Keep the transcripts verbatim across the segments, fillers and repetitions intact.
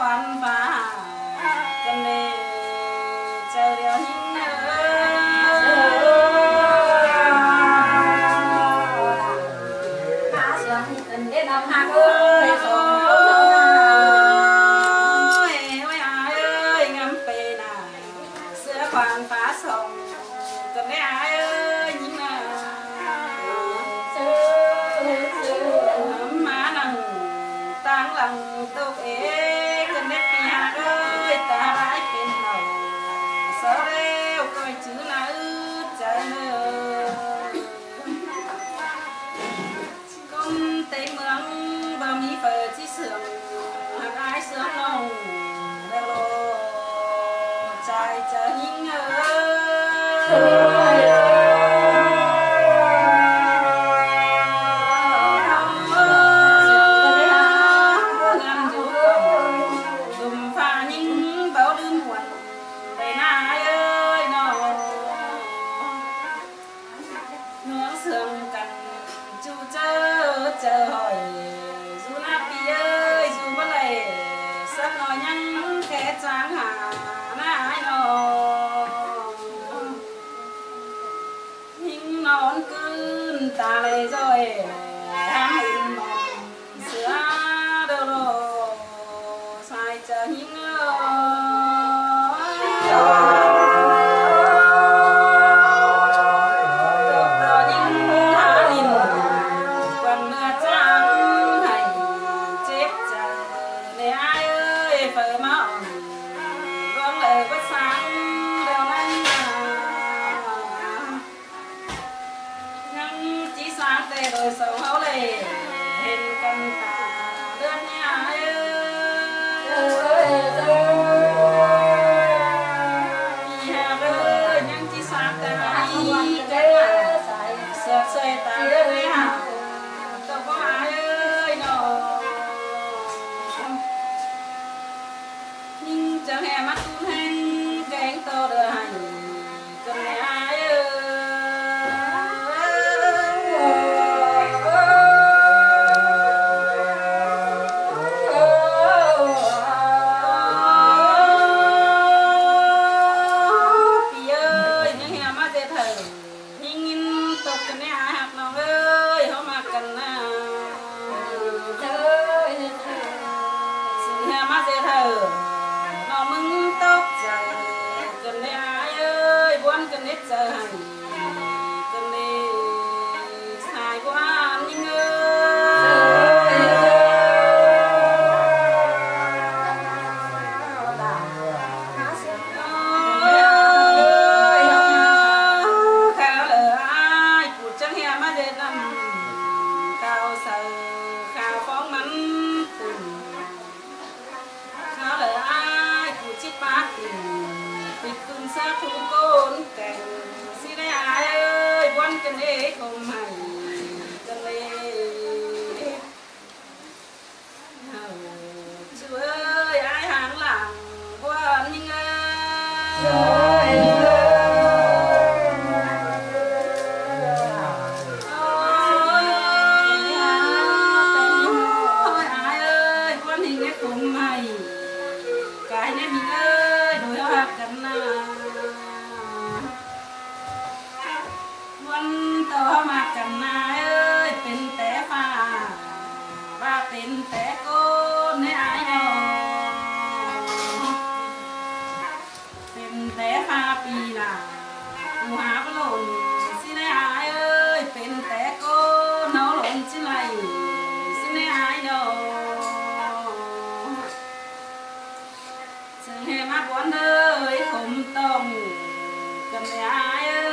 khoan phá cần để chờ điều những hạ xuống cần để làm hạ ơi rồi ôi ai ơi ngắm pe nào sữa khoan phá sông cần để ai ơi những má nằng tăng lằng tục ế cần để pi hạ ơi ta bãi bên đầu sao đeo coi chữ là ướt trái mơ con tây mương và mi phở chỉ sương hạt ai sương nồng đeo lô trái chờ những ơi chờ hỏi dù na pi ơi dù bất lệ sắp nói nhắn kẻ tráng hà na ai nó nhưng non cơn ta lệ rồi ham in mòn sữa đâu rồi sai chờ những rồi sầu hấu lệ hình cầm tà đơn nhà ơi đi hà ơi nhưng chỉ sáng ta đi cái sợt xoay ta ơi hà tao có ai ơi nó nhưng chẳng hè mắt tuôn hành cánh to đời hành cần ai ơi nó mừng tóc dài cần để ai ơi buồn cần để chờ hành cần để xài qua nhưng ơi khao lỡ ai cuộc chẳng hè mà để làm cao sợ khao phóng mắn từng khao lỡ ai cụ chít bát tình tịch cưng sát thu côn cảnh xin đây ai ơi quan cần để không mày cần lê chú ơi ai hàng làng quan nhưng ơi cần ai ơiเป็นแต่ฟ้าว่าเป็นแต่คนให้อายเนาเป็นแต่ฟ้าปีหน้ากูหาบ่หล่นสิได้อายเอ้ยเป็นแต่คนเนาหล่นสิไหลสิได้อายเนาจึงให้มาบ่เด้อคมต้องกันได้อายเอ้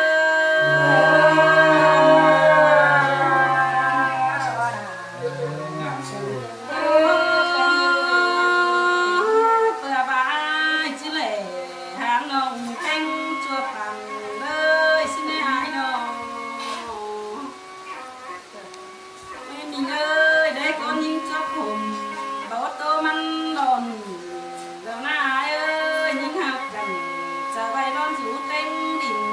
ยgiờ na ai ơi những hạt gần giờ bay non rú tên đỉnh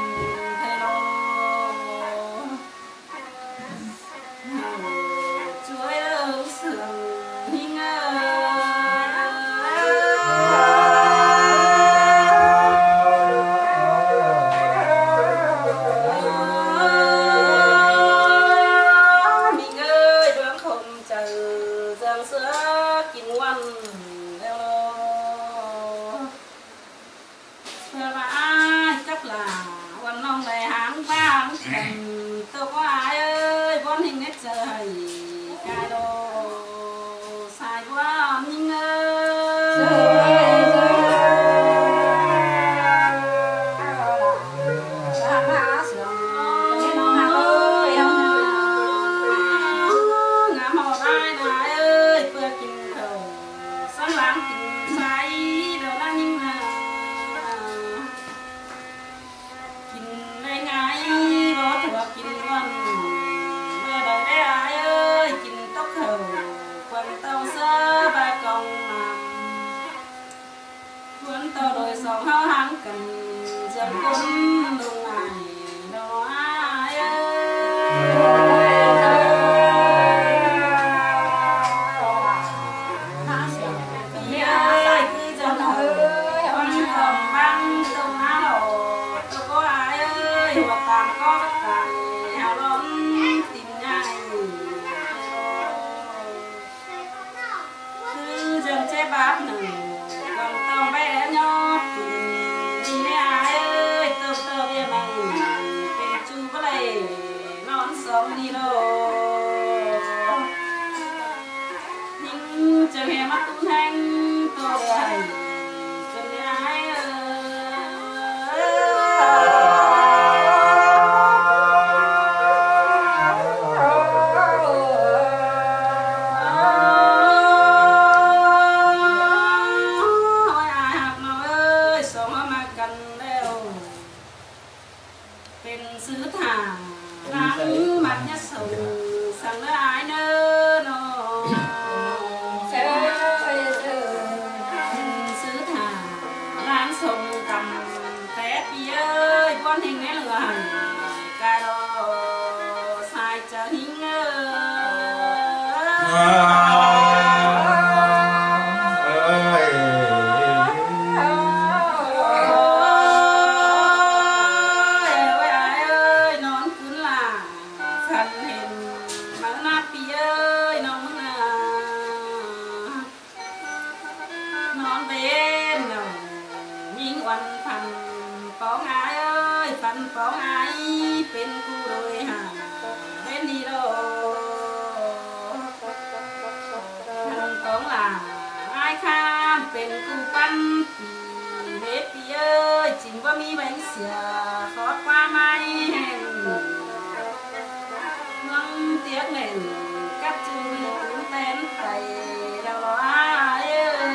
chấp là quần lòng này háng vang tôi có ai ơi con hình hết giờ hay cái đồ sai quá nhưng ơi sông hao hang cần dân quân đông này đó ai ơi cứ dân ơi con cầm băng sông á lộ tôi có ai ơi hoặc tạm có bất tài hào lớn tìm nhai cứ dân chế bát nừng còn tàu bé nhót sống đi đâu nhưng chẳng hề mắt tung thanh tôi đầy chân ái ôi ai học nào ơi sống mà cần đeoเป็นซื้อถ่านล้างmặt nhất sầu sang nơi ai nơ nó sứ thảล้างsông cầm té đi ơi con hình ấy lừa hành cái đó sai chờ hình ơi non bên nào nhìn quanh phần phóng ai ơi phần phóng ai bên cu đôi hà bên đi đâu phần phóng là ai kham bên cu pan hết đi ơi chính có mi bánh xìa xót qua mai hèn ngâm tiếng nền cắt chừng cũng tên tay đâu đó ai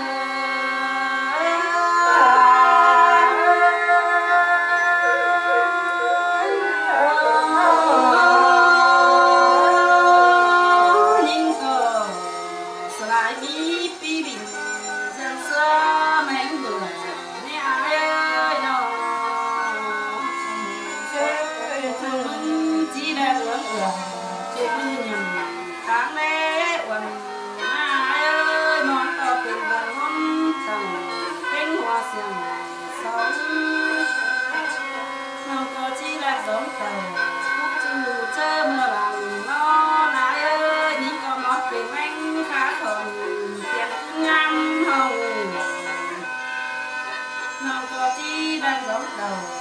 tháng lễ quần ai ơi món to tiền vàng ngon tầng bên hoa xiềng sống nào có chi là giống tàu khúc chu chơ mưa bằng nó nái ơi ní có món tiền anh khá còn tiền ngắm hồng nào có chi là giống tàu